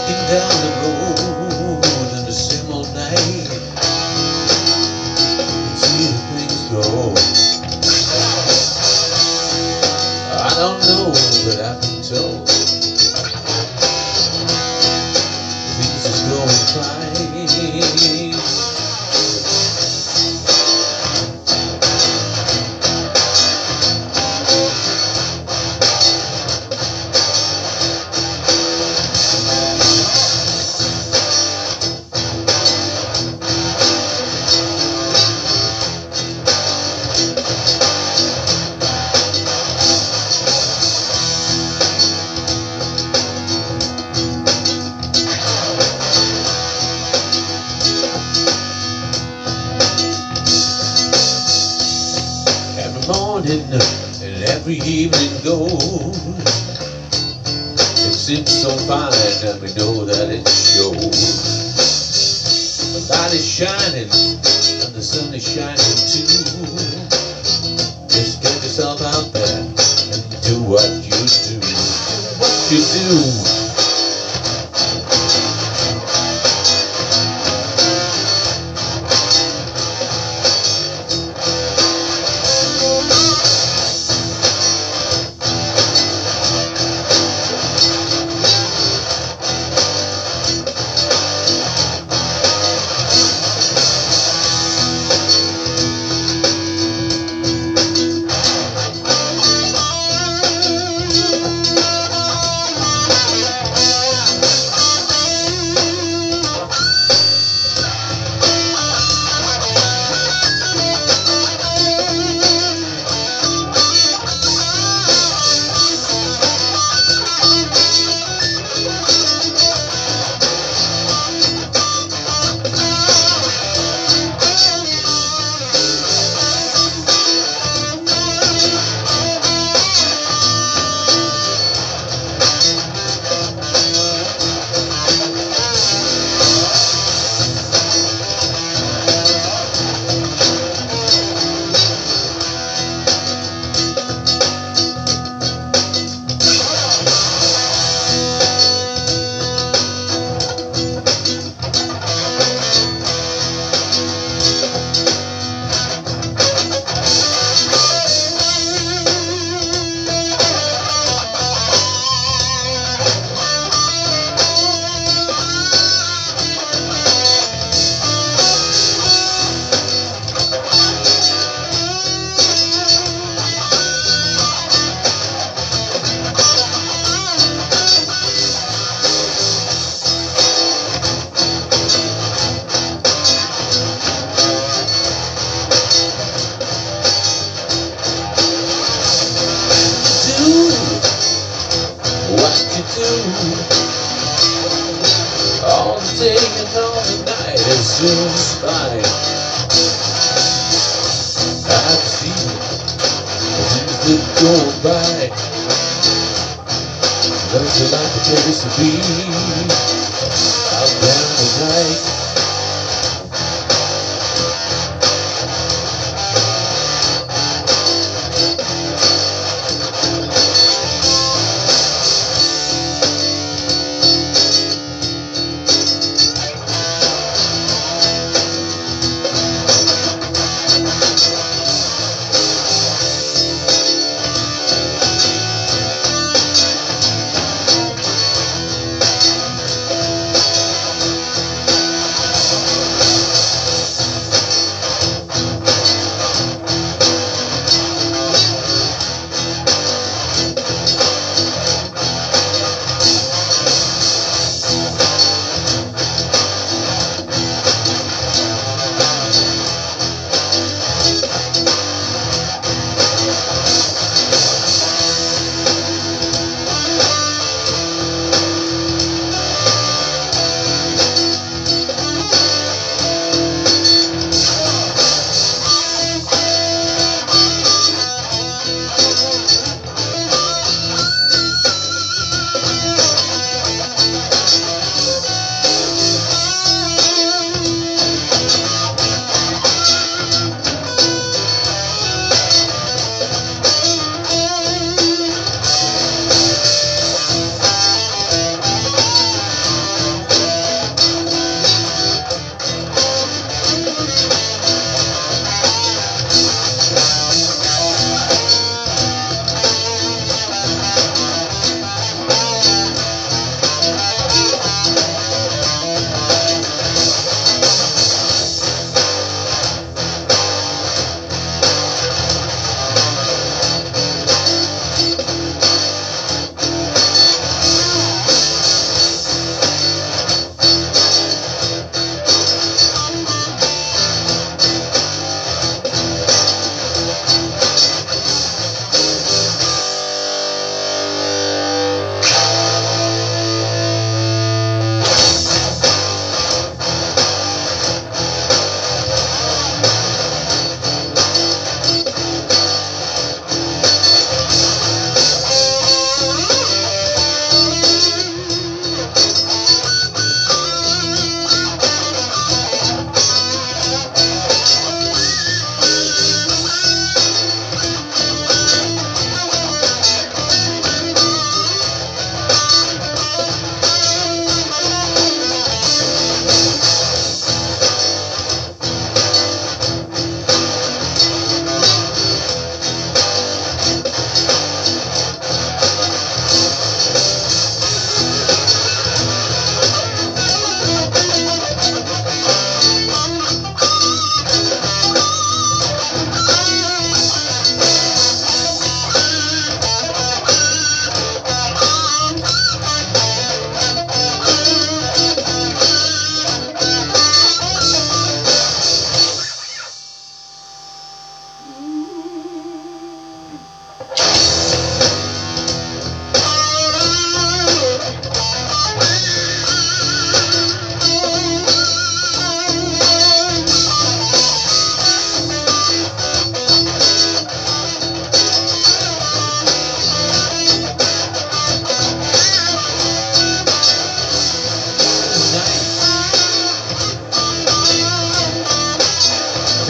walking down the road in the same old night, see the things go. I don't know, but I've been told things is going fine. Morning and every evening goes. It seems so fine and we know that it shows. The light is shining and the sun is shining too. Just get yourself out there and do what you do. Do what you do. All the day and all the night it seems fine. I've seen it that go by. Love's a like a place to be out there tonight.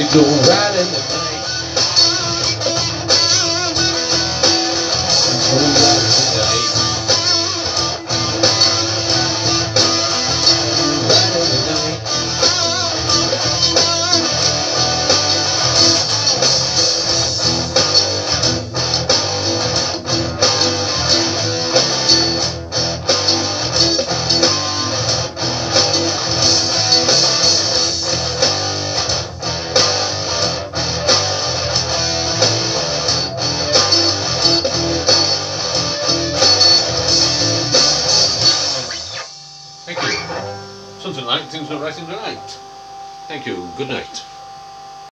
go right in the night. Go right in the night. Right in the night. Thank you. Something like things were right in the night. Thank you. Good night.